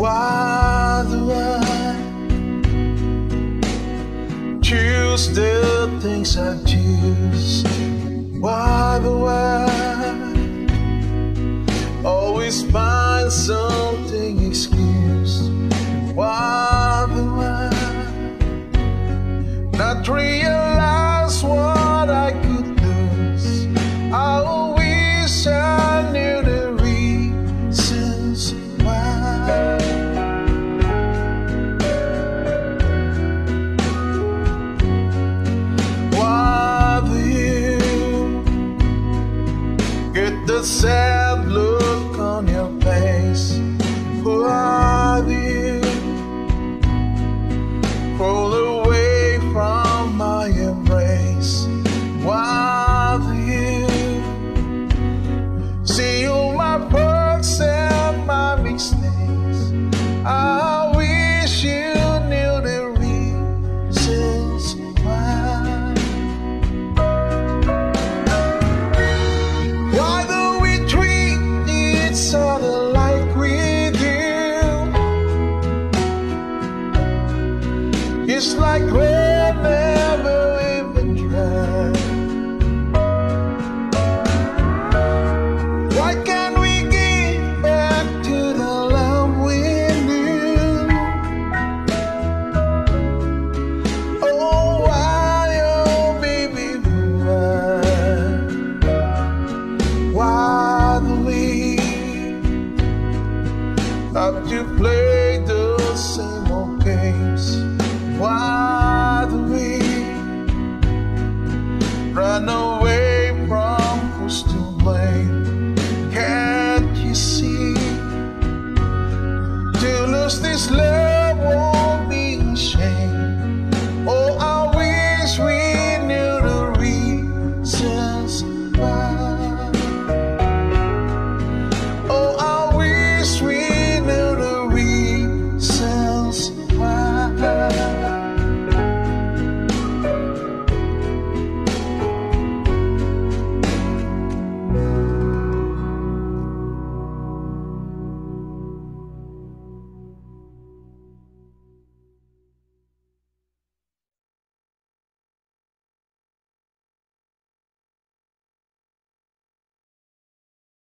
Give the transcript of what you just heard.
Why do I choose the things I choose? Why do I always find something excuse? Why do I not realize what I could lose? I wish I knew the reasons why. Why do you get the sad look on your face? Why do you pull away from my embrace? Why do you see all my faults and my mistakes? I wish you knew the reasons why. Why do we treat each other like we do? It's like we'll never even try. Why can't we get back to the love we knew? Oh, why, oh baby, why do we have to play the same old games? Why do we run away from who's to blame? Can't you see? To lose this love